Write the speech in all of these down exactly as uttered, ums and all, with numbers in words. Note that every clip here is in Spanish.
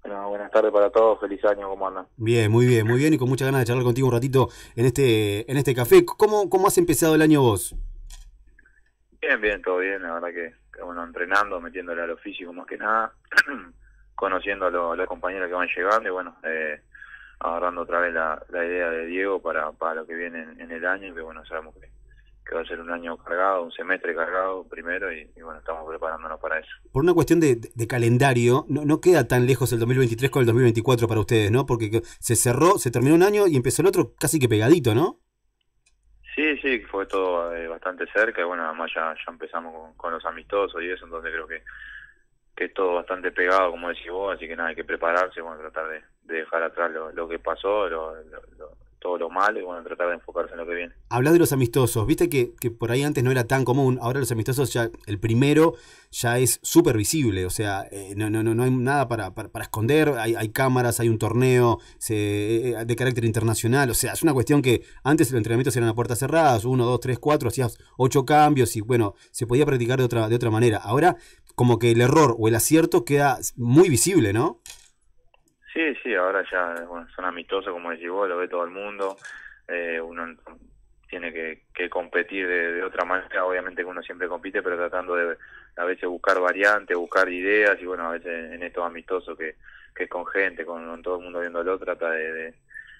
Bueno, buenas tardes para todos, feliz año, ¿cómo andan? Bien, muy bien, muy bien y con muchas ganas de charlar contigo un ratito en este, en este café. ¿Cómo, cómo has empezado el año vos? Bien, bien, todo bien, la verdad que, que, bueno, entrenando, metiéndole a lo físico más que nada, conociendo a, lo- a los compañeros que van llegando y bueno, eh, agarrando otra vez la, la idea de Diego para, para lo que viene en, en el año, que bueno, sabemos que, que va a ser un año cargado, un semestre cargado primero y, y bueno, estamos preparándonos para eso. Por una cuestión de, de calendario, no, no queda tan lejos el dos mil veintitrés con el dos mil veinticuatro para ustedes, ¿no? Porque se cerró, se terminó un año y empezó el otro casi que pegadito, ¿no? Sí, sí, fue todo eh, bastante cerca y bueno, además ya, ya empezamos con, con los amistosos y eso, entonces creo que que es todo bastante pegado, como decís vos, así que nada, hay que prepararse, bueno, tratar de, de dejar atrás lo, lo que pasó, lo, lo- lo- todo lo malo, y bueno, tratar de enfocarse en lo que viene. Hablas de los amistosos, viste que, que por ahí antes no era tan común, ahora los amistosos ya, el primero ya es súper visible, o sea, eh, no, no, no, no hay nada para, para, para esconder, hay, hay cámaras, hay un torneo se, eh, de carácter internacional, o sea, es una cuestión que antes los entrenamientos eran a puertas cerradas, uno, dos, tres, cuatro, hacías ocho cambios y bueno, se podía practicar de otra, de otra manera. Ahora como que el error o el acierto queda muy visible, ¿no? Sí, sí, ahora ya, bueno, son amistosos, como decís vos, lo ve todo el mundo, eh, uno tiene que, que competir de, de otra manera, obviamente que uno siempre compite, pero tratando de a veces buscar variantes, buscar ideas, y bueno, a veces en estos amistosos que, que es con gente, con, con todo el mundo viéndolo, trata de, de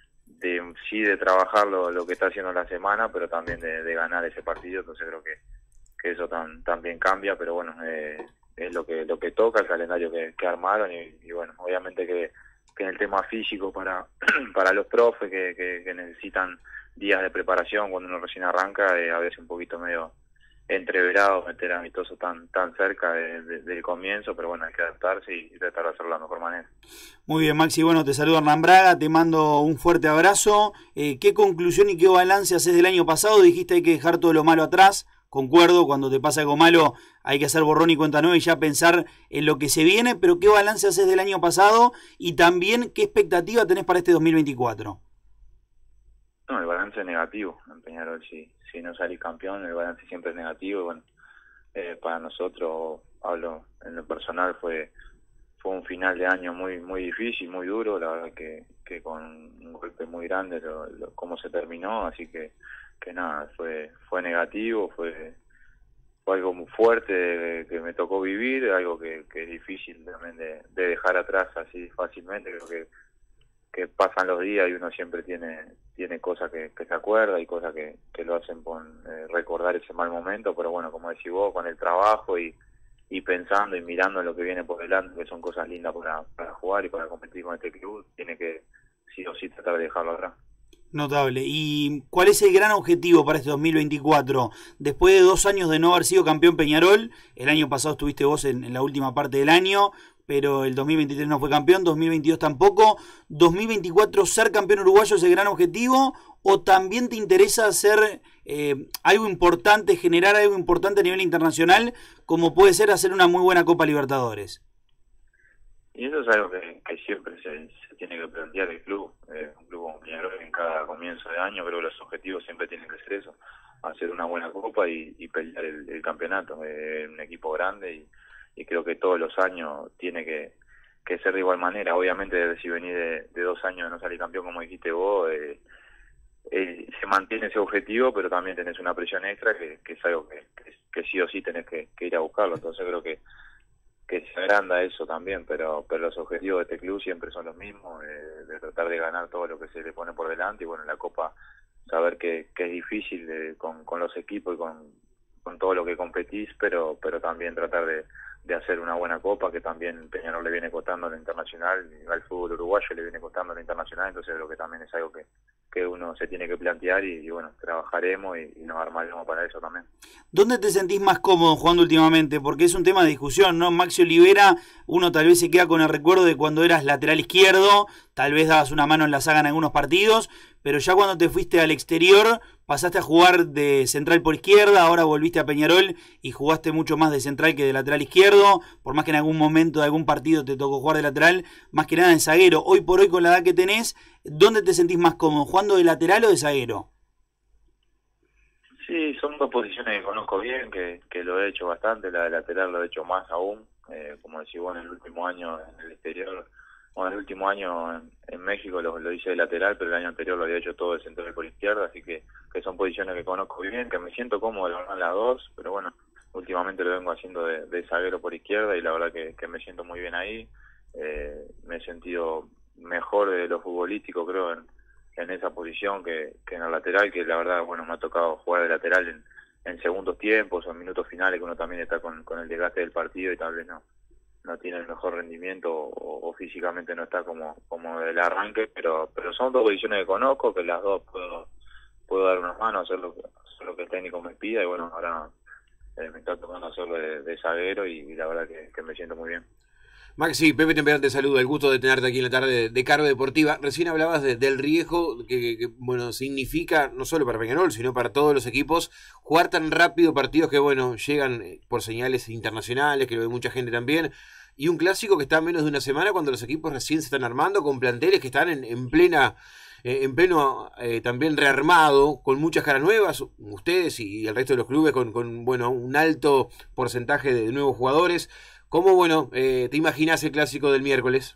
de sí de trabajar lo, lo que está haciendo la semana, pero también de, de ganar ese partido, entonces creo que, que eso tam, también cambia, pero bueno, eh, es lo que lo que toca, el calendario que, que armaron, y, y bueno, obviamente que, que en el tema físico para, para los profes que, que, que necesitan días de preparación cuando uno recién arranca, eh, a veces un poquito medio entreverado meter a amistoso tan tan cerca de, de, del comienzo, pero bueno, hay que adaptarse y, y tratar de hacerlo de la mejor manera. Muy bien, Maxi. Bueno, te saludo Hernán Braga, te mando un fuerte abrazo. Eh, ¿Qué conclusión y qué balance haces del año pasado? Dijiste hay que dejar todo lo malo atrás. Concuerdo, cuando te pasa algo malo hay que hacer borrón y cuenta nueva y ya pensar en lo que se viene, pero ¿qué balance haces del año pasado? Y también, ¿qué expectativa tenés para este dos mil veinticuatro? No, el balance es negativo en Peñarol. Si, si no salís campeón, el balance siempre es negativo. Y bueno, eh, para nosotros, hablo en lo personal, fue fue un final de año muy muy difícil, muy duro. La verdad que, que con un golpe muy grande lo, lo- cómo se terminó. Así que, que nada, fue fue negativo, fue fue algo muy fuerte que me tocó vivir, algo que, que es difícil también de, de dejar atrás así fácilmente. Creo que que pasan los días y uno siempre tiene tiene cosas que, que se acuerda y cosas que, que lo hacen por eh, recordar ese mal momento, pero bueno, como decís vos, con el trabajo y, y pensando y mirando en lo que viene por delante, que son cosas lindas para, para jugar y para competir con este club, tiene que sí o sí tratar de dejarlo atrás. Notable. ¿Y cuál es el gran objetivo para este dos mil veinticuatro? Después de dos años de no haber sido campeón Peñarol, el año pasado estuviste vos en, en la última parte del año, pero el dos mil veintitrés no fue campeón, dos mil veintidós tampoco. ¿dos mil veinticuatro ser campeón uruguayo es el gran objetivo? ¿O también te interesa hacer eh, algo importante, generar algo importante a nivel internacional, como puede ser hacer una muy buena Copa Libertadores? Y eso es algo que, que siempre se, se tiene que plantear el club, eh, un club como Peñarol en cada comienzo de año, creo que los objetivos siempre tienen que ser eso, hacer una buena copa y, y pelear el, el campeonato, eh, un equipo grande y, y creo que todos los años tiene que, que ser de igual manera. Obviamente si venís de, de dos años de no salir campeón como dijiste vos, eh, eh, se mantiene ese objetivo, pero también tenés una presión extra que, que es algo que, que, que sí o sí tenés que, que ir a buscarlo, entonces creo que que se agranda eso también, pero pero los objetivos de este club siempre son los mismos, eh, de tratar de ganar todo lo que se le pone por delante y bueno, en la Copa saber que, que es difícil de, con, con los equipos y con, con todo lo que competís, pero pero también tratar de, de hacer una buena Copa, que también Peñarol le viene costando en lo internacional, al fútbol uruguayo le viene costando en lo internacional, entonces creo que también es algo que, que uno se tiene que plantear y, y bueno, trabajaremos y, y nos armaremos para eso también. ¿Dónde te sentís más cómodo jugando últimamente? Porque es un tema de discusión, ¿no? Maxi Olivera, uno tal vez se queda con el recuerdo de cuando eras lateral izquierdo, tal vez dabas una mano en la saga en algunos partidos, pero ya cuando te fuiste al exterior pasaste a jugar de central por izquierda, ahora volviste a Peñarol y jugaste mucho más de central que de lateral izquierdo, por más que en algún momento de algún partido te tocó jugar de lateral, más que nada en zaguero. Hoy por hoy con la edad que tenés, ¿dónde te sentís más cómodo? ¿Jugando de lateral o de zaguero? Sí, son dos posiciones que conozco bien, que, que lo he hecho bastante, la de lateral lo he hecho más aún, eh, como decís vos, en el último año en el exterior bueno, el último año en, en México lo, lo hice de lateral, pero el año anterior lo había hecho todo de central por izquierda, así que, que son posiciones que conozco bien, que me siento cómodo la verdad en las dos, pero bueno, últimamente lo vengo haciendo de, de zaguero por izquierda y la verdad que, que me siento muy bien ahí. Eh, me he sentido mejor de lo futbolístico, creo, en, en esa posición que, que en el lateral, que la verdad, bueno, me ha tocado jugar de lateral en, en segundos tiempos o en minutos finales, que uno también está con, con el desgaste del partido y tal vez no no tiene el mejor rendimiento o, o físicamente no está como como del arranque, pero pero son dos posiciones que conozco, que las dos puedo puedo dar unas manos, hacer lo que, hacer lo que el técnico me pida, y bueno, ahora eh, me está tocando hacerlo de, de zaguero y, y la verdad que, que me siento muy bien. Maxi, Pepe Temperán te saluda, el gusto de tenerte aquí en la tarde de, de Carve Deportiva. Recién hablabas de, del riesgo que, que, bueno, significa, no solo para Peñarol, sino para todos los equipos, jugar tan rápido partidos que, bueno, llegan por señales internacionales, que lo ve mucha gente también, y un clásico que está a menos de una semana cuando los equipos recién se están armando, con planteles que están en, en plena... en pleno eh, también rearmado, con muchas caras nuevas, ustedes y el resto de los clubes con, con bueno, un alto porcentaje de nuevos jugadores. ¿Cómo, bueno, eh, te imaginas el clásico del miércoles?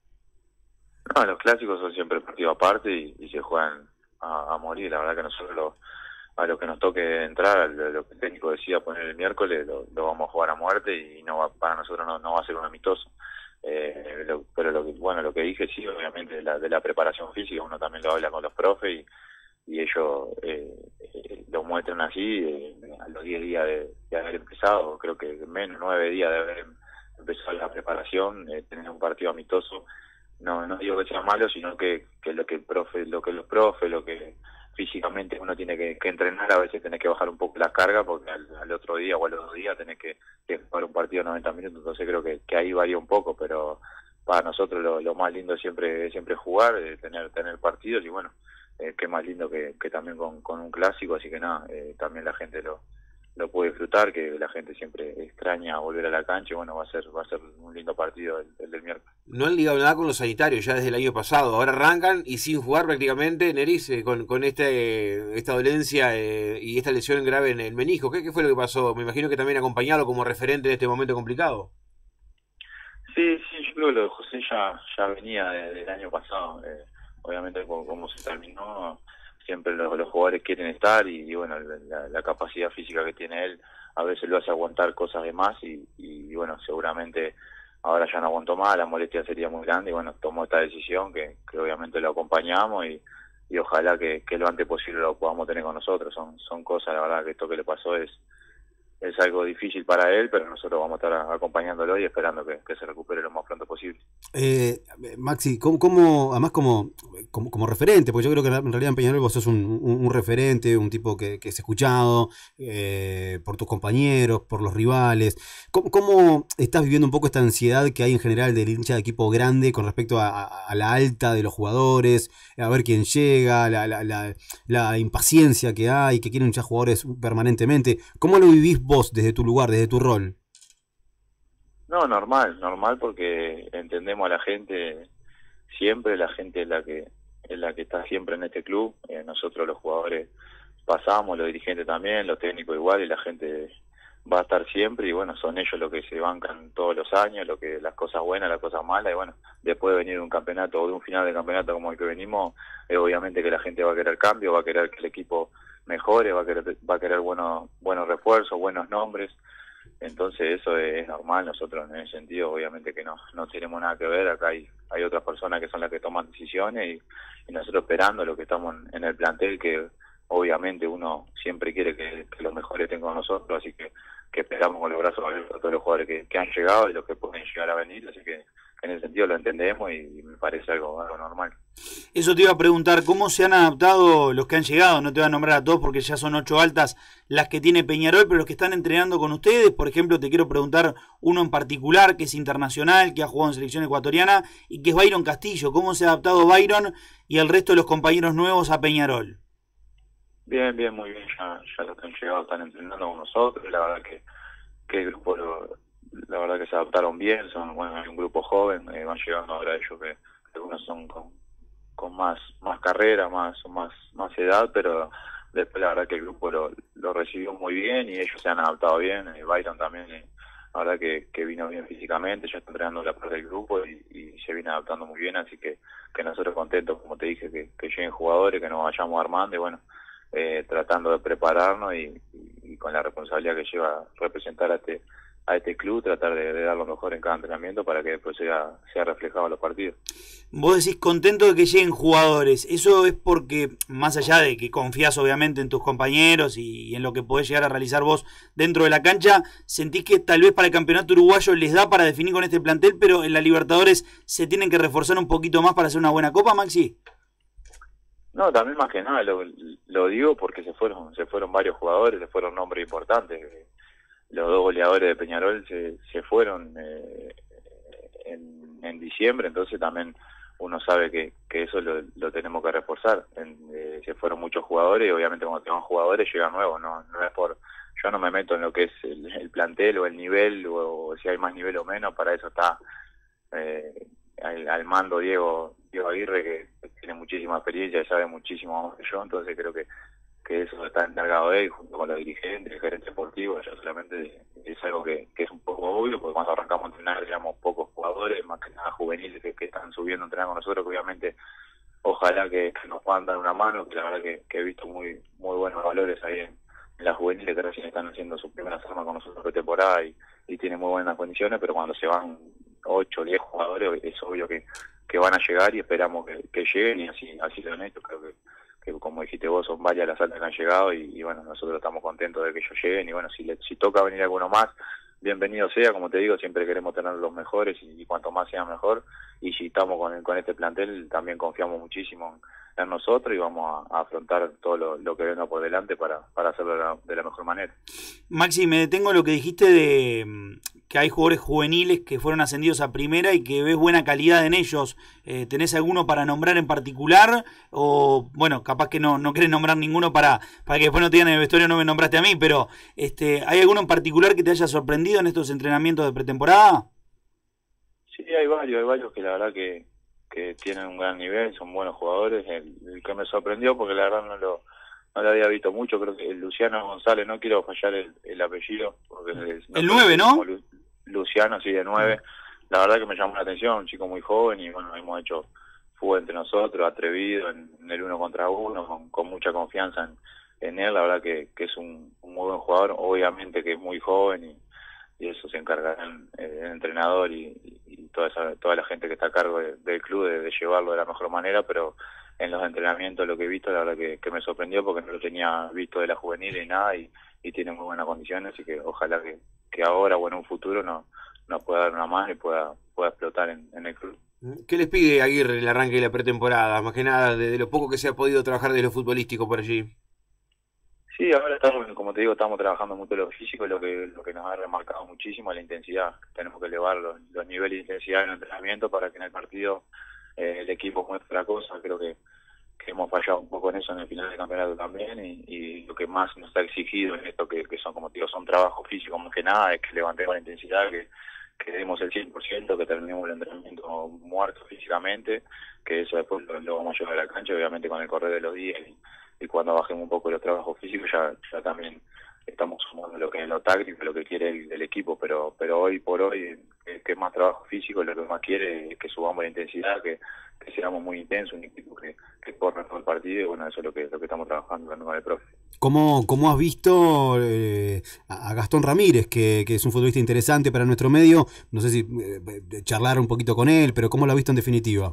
No, los clásicos son siempre partido aparte y, y se juegan a, a morir. La verdad que nosotros lo, a lo que nos toque entrar, a lo, lo que el técnico decida poner el miércoles, lo, lo vamos a jugar a muerte y no va, para nosotros no, no va a ser un amistoso. Eh, lo, pero lo que, bueno, lo que dije sí, obviamente de la, de la preparación física, uno también lo habla con los profes y, y ellos eh, eh, lo muestran así eh, a los diez días de, de haber empezado, creo que menos nueve días de haber empezado la preparación, eh, tener un partido amistoso. No, no digo que sea malo, sino que, que lo que el profe, lo que los profes, lo que físicamente uno tiene que, que entrenar, a veces tenés que bajar un poco la carga porque al, al otro día o a los dos días tenés que, que jugar un partido de noventa minutos, entonces creo que, que ahí varía un poco, pero para nosotros lo, lo más lindo siempre siempre jugar, eh, tener tener partidos y bueno, eh, qué más lindo que, que también con, con un clásico, así que nada, eh, también la gente lo lo puede disfrutar, que la gente siempre extraña volver a la cancha y bueno, va a ser va a ser un lindo partido el, el del miércoles. No han ligado nada con los sanitarios ya desde el año pasado, ahora arrancan y sin jugar prácticamente, Neris, eh, con, con este, esta dolencia eh, y esta lesión grave en el menisco. ¿Qué, ¿Qué fue lo que pasó? Me imagino que también acompañado como referente en este momento complicado. Sí, sí, yo creo que lo de José ya, ya venía desde el año pasado, eh, obviamente como, como se terminó, siempre los, los jugadores quieren estar y, y bueno, la, la capacidad física que tiene él a veces lo hace aguantar cosas de más y, y, y bueno, seguramente ahora ya no aguantó más, la molestia sería muy grande y bueno, tomó esta decisión que, que obviamente lo acompañamos y, y ojalá que, que lo antes posible lo podamos tener con nosotros. Son, son cosas, la verdad que esto que le pasó es es algo difícil para él, pero nosotros vamos a estar acompañándolo y esperando que, que se recupere lo más pronto posible. Eh, Maxi, ¿cómo, cómo, además como, como, como referente, porque yo creo que en realidad en Peñarol vos sos un, un, un referente, un tipo que, que es escuchado eh, por tus compañeros, por los rivales, ¿Cómo, ¿cómo estás viviendo un poco esta ansiedad que hay en general del hincha de equipo grande con respecto a, a, a la alta de los jugadores, a ver quién llega, la, la, la, la impaciencia que hay, que quieren ya jugadores permanentemente? ¿Cómo lo vivís vos desde tu lugar, desde tu rol? No, normal, normal porque entendemos a la gente siempre, la gente es la que es la que está siempre en este club, eh, nosotros los jugadores pasamos, los dirigentes también, los técnicos igual y la gente va a estar siempre y bueno, son ellos los que se bancan todos los años, lo que las cosas buenas, las cosas malas y bueno, después de venir de un campeonato o de un final de campeonato como el que venimos, eh, obviamente que la gente va a querer cambio, va a querer que el equipo mejore, va a querer va a querer buenos buenos refuerzos, buenos nombres. Entonces eso es normal, nosotros en ese sentido obviamente que no no tenemos nada que ver, acá hay hay otras personas que son las que toman decisiones y, y nosotros esperando lo que estamos en, en el plantel, que obviamente uno siempre quiere que, que los mejores estén con nosotros, así que, que esperamos con los brazos abiertos a todos los jugadores que, que han llegado y los que pueden llegar a venir, así que en ese sentido lo entendemos y, y me parece algo, algo normal. Eso te iba a preguntar, ¿cómo se han adaptado los que han llegado? No te voy a nombrar a todos porque ya son ocho altas las que tiene Peñarol, pero los que están entrenando con ustedes, por ejemplo, te quiero preguntar uno en particular que es internacional, que ha jugado en selección ecuatoriana y que es Byron Castillo. ¿Cómo se ha adaptado Byron y el resto de los compañeros nuevos a Peñarol? Bien, bien, muy bien, ya, ya los que han llegado están entrenando con nosotros, la verdad que, que el grupo, lo, la verdad que se adaptaron bien, son bueno, hay un grupo joven, eh, van llegando ahora ellos que algunos son con, con más más carrera, más más más edad, pero después la verdad que el grupo lo, lo recibió muy bien y ellos se han adaptado bien, eh, Byron también, eh, la verdad que, que vino bien físicamente, ya está entrenando la parte del grupo y, y se viene adaptando muy bien, así que, que nosotros contentos, como te dije, que, que lleguen jugadores, que nos vayamos armando y bueno, eh, tratando de prepararnos y, y, y con la responsabilidad que lleva representar a este a este club, tratar de, de dar lo mejor en cada entrenamiento para que después sea, sea reflejado en los partidos. Vos decís contento de que lleguen jugadores, eso es porque, más allá de que confías obviamente en tus compañeros y, y en lo que podés llegar a realizar vos dentro de la cancha, sentís que tal vez para el campeonato uruguayo les da para definir con este plantel, pero en la Libertadores se tienen que reforzar un poquito más para hacer una buena copa, Maxi. No, también más que nada lo, lo digo porque se fueron, se fueron varios jugadores, se fueron nombres importantes. Los dos goleadores de Peñarol se, se fueron eh, en, en diciembre, entonces también uno sabe que, que eso lo, lo tenemos que reforzar. En, eh, se fueron muchos jugadores y obviamente cuando tengan jugadores llegan nuevos, no, no es por, yo no me meto en lo que es el, el plantel o el nivel o, o si hay más nivel o menos, para eso está eh, al, al mando Diego, Diego Aguirre, que tiene muchísima experiencia y sabe muchísimo más que yo, entonces creo que que eso está encargado de él, junto con los dirigentes, el gerente deportivo. Ya solamente es algo que, que es un poco obvio, porque cuando arrancamos a entrenar éramos pocos jugadores, más que nada juveniles que, que están subiendo a entrenar con nosotros, que obviamente ojalá que, que nos puedan dar una mano, que la verdad que, que he visto muy muy buenos valores ahí en, en las juveniles que recién están haciendo sus primeras armas con nosotros de temporada y, y tienen muy buenas condiciones, pero cuando se van ocho o diez jugadores es obvio que, que van a llegar y esperamos que, que lleguen y así así lo han hecho. Creo que que como dijiste vos, son varias las altas que han llegado y, y bueno, nosotros estamos contentos de que ellos lleguen y bueno, si le, si toca venir alguno más, bienvenido sea. Como te digo, siempre queremos tener los mejores y, y cuanto más sea mejor, y si estamos con, con este plantel también confiamos muchísimo en, en nosotros y vamos a, a afrontar todo lo, lo que venga por delante para, para hacerlo de la, de la mejor manera. Maxi, me detengo en lo que dijiste de que hay jugadores juveniles que fueron ascendidos a primera y que ves buena calidad en ellos. Eh, ¿tenés alguno para nombrar en particular? O, bueno, capaz que no, no querés nombrar ninguno para, para que después no te digan en el vestuario no me nombraste a mí, pero este, ¿hay alguno en particular que te haya sorprendido en estos entrenamientos de pretemporada? Sí, hay varios, hay varios que la verdad que, que tienen un gran nivel, son buenos jugadores. El, el que me sorprendió, porque la verdad no lo, no lo había visto mucho, creo que el Luciano González, no quiero fallar el, el apellido. Porque es, no el nueve, ¿no? Lu, Luciano, sí, de nueve. La verdad que me llamó la atención, un chico muy joven y bueno, hemos hecho fútbol entre nosotros, atrevido, en, en el uno contra uno, con, con mucha confianza en, en él. La verdad que, que es un, un muy buen jugador, obviamente que es muy joven y y eso se encargarán eh, el entrenador y, y, y toda esa, toda la gente que está a cargo de, del club de, de llevarlo de la mejor manera, pero en los entrenamientos lo que he visto la verdad que, que me sorprendió porque no lo tenía visto de la juvenil y nada y, y tiene muy buenas condiciones, así que ojalá que, que ahora o en un futuro no nos pueda dar una más y pueda pueda explotar en, en el club. ¿Qué les pide Aguirre el arranque de la pretemporada? Más que nada de, de lo poco que se ha podido trabajar de lo futbolístico por allí. Sí, ahora estamos, como te digo, estamos trabajando mucho lo físico, lo que lo que nos ha remarcado muchísimo es la intensidad. Tenemos que elevar los, los niveles de intensidad en el entrenamiento para que en el partido eh, el equipo muestre la cosa. Creo que, que hemos fallado un poco en eso en el final del campeonato también y, y lo que más nos ha exigido en esto que, que son, como te digo, son trabajos físicos más que nada, es que levantemos la intensidad, que, que demos el cien por ciento, que terminemos el entrenamiento muerto físicamente, que eso después lo, lo vamos a llevar a la cancha, obviamente con el correr de los días y, y cuando bajemos un poco los trabajos físicos ya, ya también estamos sumando lo que es lo táctico, lo que quiere el, el equipo, pero pero hoy por hoy, que, que es más trabajo físico, lo que más quiere es que subamos la intensidad, que, que seamos muy intensos, un equipo que, que corra todo el partido, y bueno, eso es lo que, lo que estamos trabajando con el profe. ¿Cómo, cómo has visto eh, a Gastón Ramírez, que, que es un futbolista interesante para nuestro medio? No sé si eh, charlar un poquito con él, pero ¿cómo lo has visto en definitiva?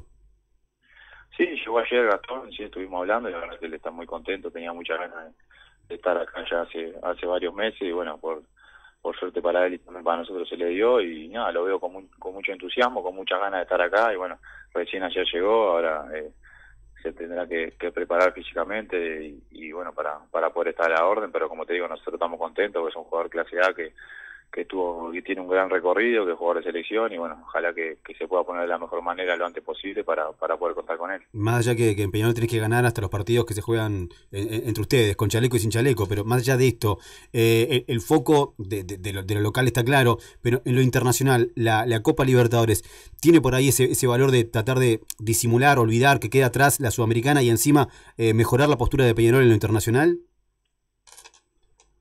Sí, llegó ayer Gastón, sí estuvimos hablando y la verdad que él está muy contento, tenía muchas ganas de, de estar acá ya hace hace varios meses y bueno, por por suerte para él y también para nosotros se le dio y nada, lo veo con, muy, con mucho entusiasmo, con muchas ganas de estar acá y bueno, recién ayer llegó, ahora eh, se tendrá que, que preparar físicamente y, y bueno, para, para poder estar a la orden, pero como te digo, nosotros estamos contentos porque es un jugador clase A que que tuvo que tiene un gran recorrido, que es jugador de selección y bueno, ojalá que, que se pueda poner de la mejor manera lo antes posible para, para poder contar con él. Más allá que, que en Peñarol tenés que ganar hasta los partidos que se juegan en, en, entre ustedes, con chaleco y sin chaleco, pero más allá de esto, eh, el, el foco de, de, de, lo, de lo local está claro, pero en lo internacional, la, la Copa Libertadores, ¿tiene por ahí ese, ese valor de tratar de disimular, olvidar que queda atrás la Sudamericana y encima eh, mejorar la postura de Peñarol en lo internacional?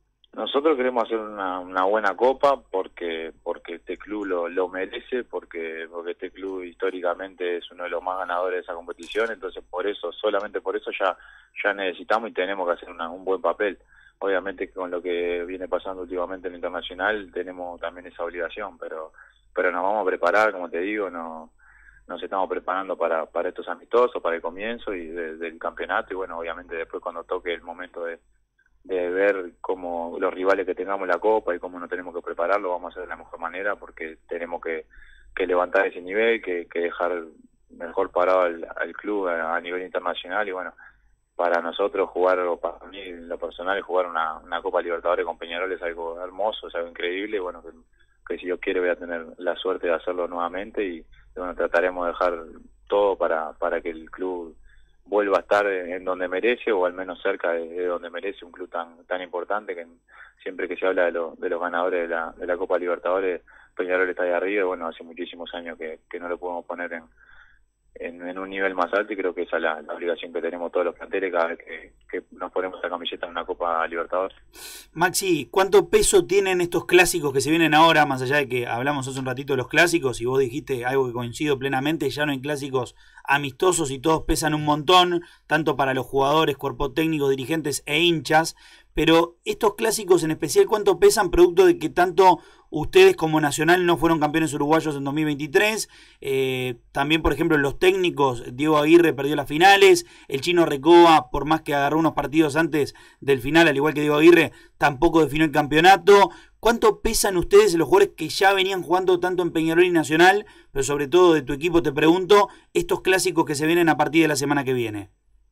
Nosotros queremos hacer una, una buena copa porque porque este club lo, lo merece, porque porque este club históricamente es uno de los más ganadores de esa competición, entonces por eso, solamente por eso ya ya necesitamos y tenemos que hacer una, un buen papel. Obviamente con lo que viene pasando últimamente en el internacional tenemos también esa obligación, pero pero nos vamos a preparar, como te digo, no nos estamos preparando para para estos amistosos, para el comienzo y de, del campeonato, y bueno, obviamente después cuando toque el momento de de ver cómo los rivales que tengamos en la Copa y cómo nos tenemos que preparar, lo vamos a hacer de la mejor manera, porque tenemos que, que levantar ese nivel, que, que dejar mejor parado al, al club a, a nivel internacional, y bueno, para nosotros jugar, o para mí en lo personal, jugar una, una Copa Libertadores con Peñarol es algo hermoso, es algo increíble, y bueno, que, que si Dios quiere voy a tener la suerte de hacerlo nuevamente, y bueno, trataremos de dejar todo para, para que el club vuelva a estar en donde merece, o al menos cerca de, de donde merece, un club tan tan importante, que siempre que se habla de, lo, de los ganadores de la, de la Copa Libertadores, Peñarol está ahí arriba, y bueno, hace muchísimos años que, que no lo podemos poner en, en, en un nivel más alto, y creo que esa es la, la obligación que tenemos todos los planteles cada vez que, que nos ponemos la camiseta en una Copa Libertadores. Maxi, ¿cuánto peso tienen estos clásicos que se vienen ahora, más allá de que hablamos hace un ratito de los clásicos, y vos dijiste algo que coincido plenamente, ya no hay clásicos amistosos y todos pesan un montón, tanto para los jugadores, cuerpo técnico, dirigentes e hinchas, pero estos clásicos en especial, ¿cuánto pesan producto de que tanto ustedes como Nacional no fueron campeones uruguayos en dos mil veintitrés? Eh, también, por ejemplo, los técnicos, Diego Aguirre perdió las finales, el Chino Recoba, por más que agarró unos partidos antes del final, al igual que Diego Aguirre, tampoco definió el campeonato. ¿Cuánto pesan ustedes, los jugadores que ya venían jugando tanto en Peñarol y Nacional, pero sobre todo de tu equipo, te pregunto, estos clásicos que se vienen a partir de la semana que viene?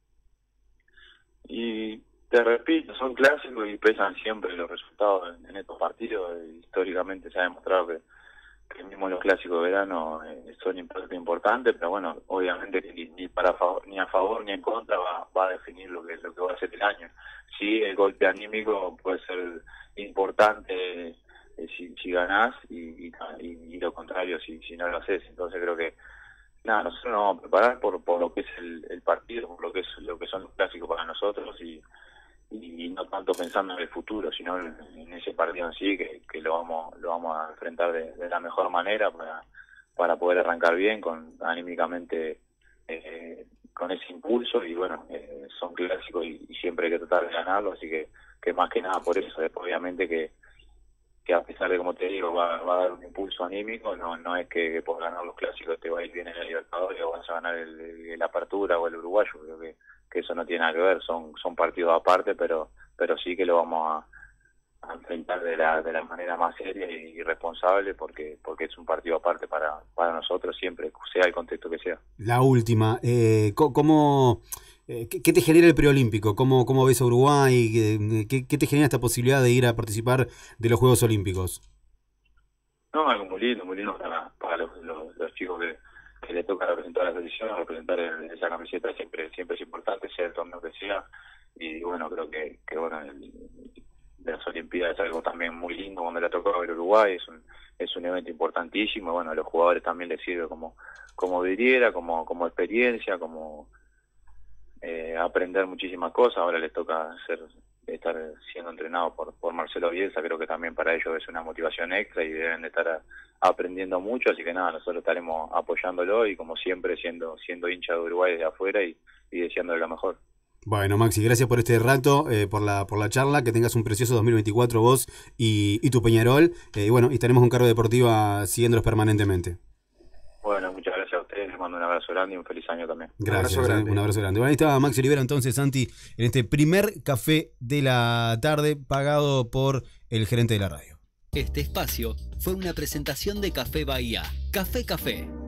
Y te repito, son clásicos y pesan siempre los resultados en, en estos partidos. Históricamente se ha demostrado que, que mismo los clásicos de verano eh, son importantes, pero bueno, obviamente ni, ni para favor, ni a favor ni en contra va, va a definir lo que lo que va a ser el año. Sí, el golpe anímico puede ser importante eh, si, si ganás, y, y, y, y lo contrario si, si no lo haces. Entonces creo que nada, nosotros nos vamos a preparar por, por lo que es el, el partido, por lo que es lo que son los clásicos para nosotros, y y no tanto pensando en el futuro, sino en, en ese partido en sí, que, que lo vamos lo vamos a enfrentar de, de la mejor manera para para poder arrancar bien, con anímicamente eh, con ese impulso, y bueno, eh, son clásicos y, y siempre hay que tratar de ganarlo, así que que más que nada por eso. Después, obviamente que que a pesar de, como te digo, va, va a dar un impulso anímico, no no es que, que por ganar los clásicos te va a ir bien en la Libertadores o vas a ganar el, el, el Apertura o el Uruguayo. Creo que que eso no tiene nada que ver, son son partidos aparte, pero pero sí que lo vamos a, a enfrentar de la de la manera más seria y responsable, porque porque es un partido aparte para para nosotros siempre, sea el contexto que sea. La última, eh, ¿cómo, eh, qué, qué te genera el preolímpico? ¿Cómo, cómo ves a Uruguay? ¿Qué, qué te genera esta posibilidad de ir a participar de los Juegos Olímpicos? No, algo muy lindo, muy lindo para, para los, los, los chicos que que le toca representar a la selección, representar esa camiseta siempre siempre es importante, sea el torneo que sea, y bueno, creo que, que bueno, el, las Olimpiadas es algo también muy lindo cuando le toca ver Uruguay, es un es un evento importantísimo, y bueno, a los jugadores también les sirve como como vidriera, como como experiencia, como eh, aprender muchísimas cosas. Ahora les toca ser estar siendo entrenado por por Marcelo Bielsa, creo que también para ellos es una motivación extra y deben de estar a, aprendiendo mucho, así que nada, nosotros estaremos apoyándolo y como siempre siendo siendo hincha de Uruguay desde afuera y, y deseándole lo mejor. Bueno, Maxi, gracias por este rato, eh, por la por la charla, que tengas un precioso dos mil veinticuatro vos y, y tu Peñarol, eh, y bueno, y estaremos con Cargo Deportiva siguiéndolos permanentemente. Bueno, muchas gracias a ustedes, les mando un abrazo grande y un feliz año también. Gracias, un abrazo grande. Un abrazo grande. Bueno, ahí estaba Maxi Olivera entonces, Santi, en este primer café de la tarde, pagado por el gerente de la radio. Este espacio fue una presentación de Café Bahía. Café Café.